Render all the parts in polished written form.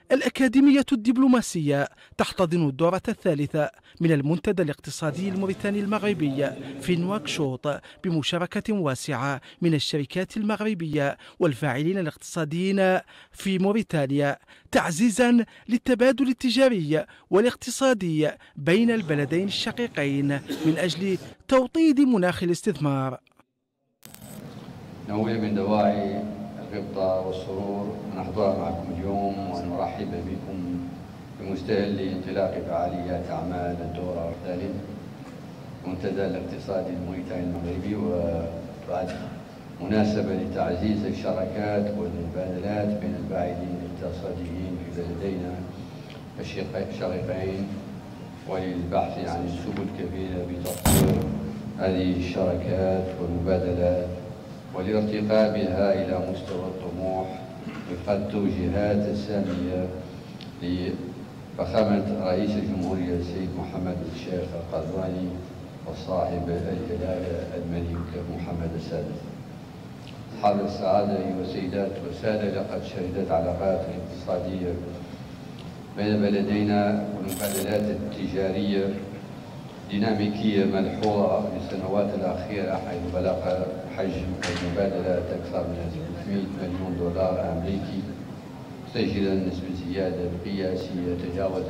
الأكاديمية الدبلوماسية تحتضن الدورة الثالثة من المنتدى الاقتصادي الموريتاني المغربي في نواكشوط بمشاركة واسعة من الشركات المغربية والفاعلين الاقتصاديين في موريتانيا، تعزيزا للتبادل التجاري والاقتصادي بين البلدين الشقيقين من أجل توطيد مناخ الاستثمار. نوع من دواعي الغبطة والسرور أن أحضر معكم اليوم وأن أرحب بكم بمستهل انطلاق فعاليات أعمال الدورة الثالث منتدى الاقتصادي الموريتاني المغربي، وبعد مناسبة لتعزيز الشراكات والمبادلات بين الفاعلين الاقتصاديين في بلدينا الشقيقين، وللبحث عن السبل الكفيلة بتطوير هذه الشراكات والمبادلات والارتقاء بها إلى مستوى الطموح وفق التوجيهات السامية لفخامة رئيس الجمهورية السيد محمد الشيخ القردواني وصاحب الجلالة الملك محمد السادس. أصحاب السعادة أيها السيدات والسادة، لقد شهدت علاقات الاقتصادية بين بلدينا والمبادلات التجارية ديناميكية ملحوظة في السنوات الأخيرة، حيث بلغ حجم المبادلات أكثر من 300 مليون دولار أمريكي، مسجلا نسبة زيادة قياسية تجاوزت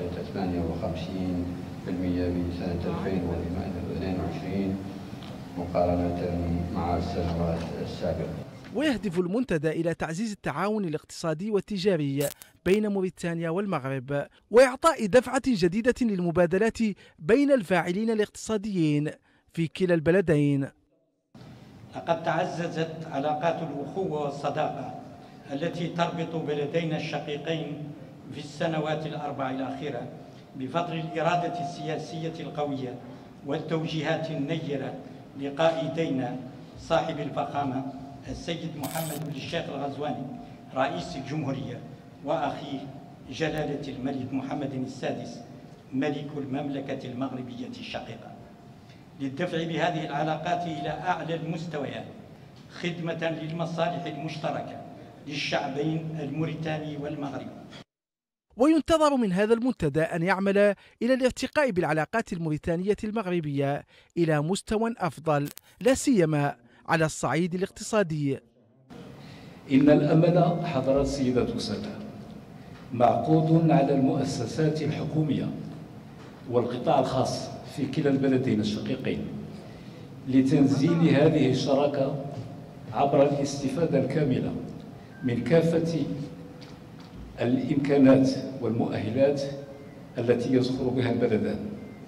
58% بسنة 2022 مقارنة مع السنوات السابقة. ويهدف المنتدى إلى تعزيز التعاون الاقتصادي والتجاري بين موريتانيا والمغرب وإعطاء دفعة جديدة للمبادلات بين الفاعلين الاقتصاديين في كلا البلدين. لقد تعززت علاقات الأخوة والصداقة التي تربط بلدينا الشقيقين في السنوات الأربع الأخيرة بفضل الإرادة السياسية القوية والتوجيهات النيرة لقائدينا صاحب الفخامة السيد محمد الشيخ الغزواني رئيس الجمهورية، وأخيه جلالة الملك محمد السادس ملك المملكة المغربية الشقيقة، للدفع بهذه العلاقات إلى أعلى المستويات خدمة للمصالح المشتركة للشعبين الموريتاني والمغربي. وينتظر من هذا المنتدى أن يعمل إلى الارتقاء بالعلاقات الموريتانية المغربية إلى مستوى أفضل، لا سيما على الصعيد الاقتصادي. إن الأمل حضرات السيدات والسادة معقود على المؤسسات الحكومية والقطاع الخاص في كلا البلدين الشقيقين لتنزيل هذه الشراكة عبر الاستفادة الكاملة من كافة الإمكانات والمؤهلات التي يزخر بها البلدان.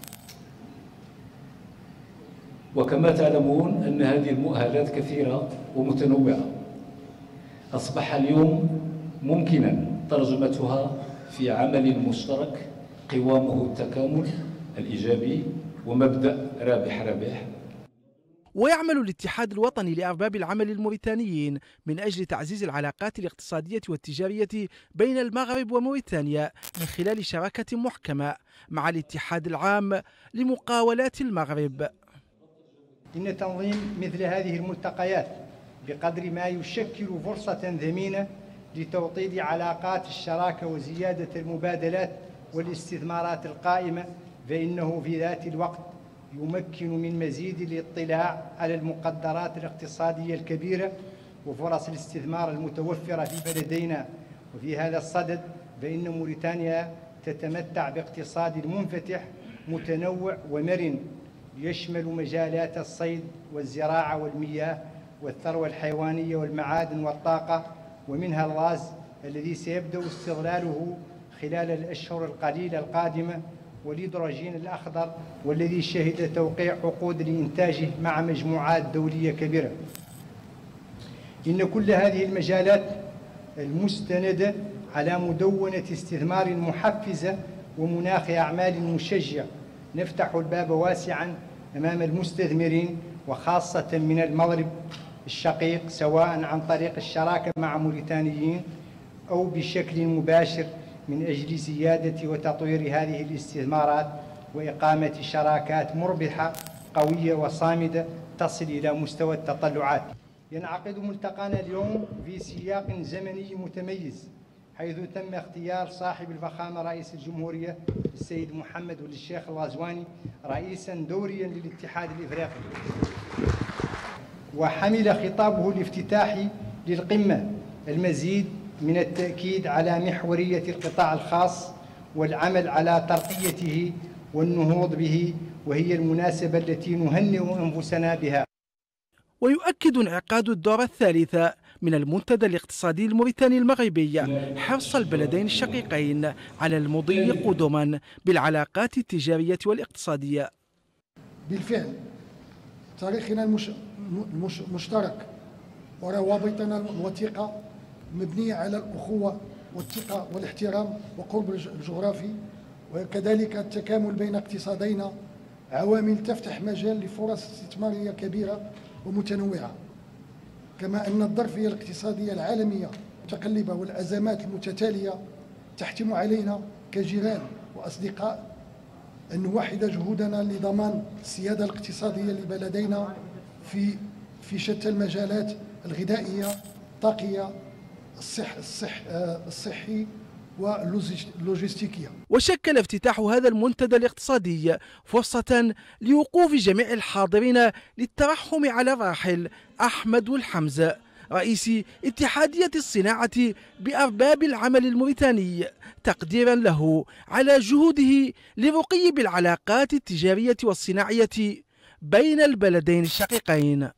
وكما تعلمون أن هذه المؤهلات كثيرة ومتنوعة، أصبح اليوم ممكنا ترجمتها في عمل مشترك قوامه التكامل الإيجابي ومبدأ رابح رابح. ويعمل الاتحاد الوطني لأرباب العمل الموريتانيين من أجل تعزيز العلاقات الاقتصادية والتجارية بين المغرب وموريتانيا من خلال شراكة محكمة مع الاتحاد العام لمقاولات المغرب. إن تنظيم مثل هذه الملتقيات بقدر ما يشكل فرصة ثمينة لتوطيد علاقات الشراكة وزيادة المبادلات والاستثمارات القائمة، فإنه في ذات الوقت يمكن من مزيد الاطلاع على المقدرات الاقتصادية الكبيرة وفرص الاستثمار المتوفرة في بلدينا. وفي هذا الصدد فإن موريتانيا تتمتع باقتصاد منفتح متنوع ومرن يشمل مجالات الصيد والزراعة والمياه والثروة الحيوانية والمعادن والطاقة، ومنها الغاز الذي سيبدأ استغلاله خلال الأشهر القليلة القادمة، والهيدروجين الأخضر والذي شهد توقيع عقود لإنتاجه مع مجموعات دولية كبيرة. إن كل هذه المجالات المستندة على مدونة استثمار محفزة ومناخ أعمال مشجع نفتح الباب واسعا أمام المستثمرين وخاصة من المغرب الشقيق، سواء عن طريق الشراكة مع موريتانيين أو بشكل مباشر من أجل زيادة وتطوير هذه الاستثمارات وإقامة شراكات مربحة قوية وصامدة تصل إلى مستوى التطلعات. ينعقد ملتقانا اليوم في سياق زمني متميز، حيث تم اختيار صاحب الفخامة رئيس الجمهورية السيد محمد ولي الشيخ الغزواني رئيسا دوريا للاتحاد الإفريقي، وحمل خطابه الافتتاحي للقمة المزيد من التأكيد على محورية القطاع الخاص والعمل على ترقيته والنهوض به، وهي المناسبة التي نهنئ أنفسنا بها. ويؤكد انعقاد الدورة الثالثة من المنتدى الاقتصادي الموريتاني المغربي حرص البلدين الشقيقين على المضي قدما بالعلاقات التجارية والاقتصادية. بالفعل تاريخنا المشترك وروابطنا الوثيقة مبنية على الأخوة والثقة والاحترام وقرب الجغرافي، وكذلك التكامل بين اقتصادينا، عوامل تفتح مجال لفرص استثمارية كبيرة ومتنوعة، كما أن الظرفية الاقتصادية العالمية المتقلبة والأزمات المتتالية تحتم علينا كجيران وأصدقاء أن نوحد جهودنا لضمان السيادة الاقتصادية لبلدينا في شتى المجالات الغذائية، الطاقية، الصحي واللوجستيكية. وشكل افتتاح هذا المنتدى الاقتصادي فرصة لوقوف جميع الحاضرين للترحم على الراحل أحمد والحمزة رئيس اتحادية الصناعة بأرباب العمل الموريتاني، تقديرا له على جهوده لرقي بالعلاقات التجارية والصناعية بين البلدين الشقيقين.